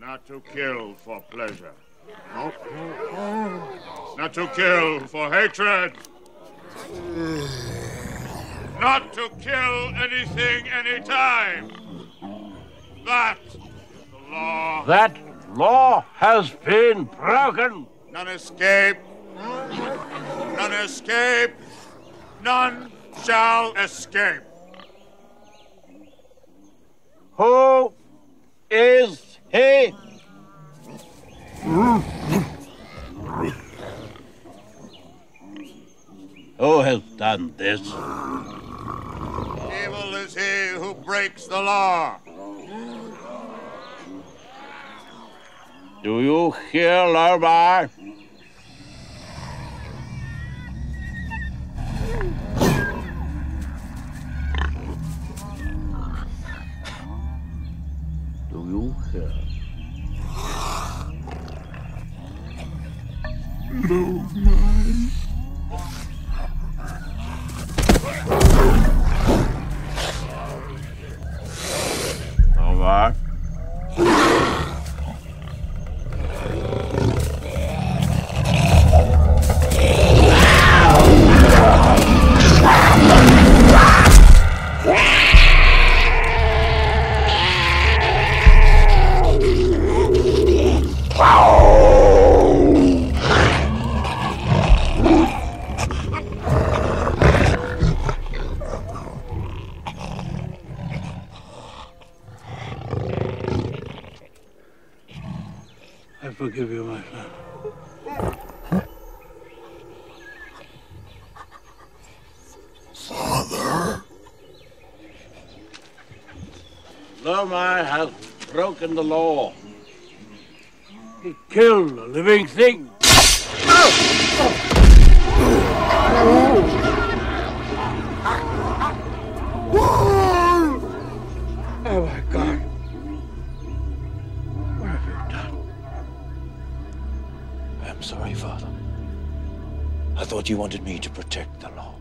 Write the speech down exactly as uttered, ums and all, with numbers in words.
Not to kill for pleasure. Not to kill for hatred. Not to kill anything, anytime. That is the law. That law has been broken. None escape. None escape. None shall escape. Who is he? Who has done this? Evil is he who breaks the law. Do you hear, Lamar? Do you hear? No, mine. Lamar? I forgive you, my son. Father? Lamar has broken the law. He killed a living thing. Oh, my God. What have you done? I'm sorry, Father. I thought you wanted me to protect the law.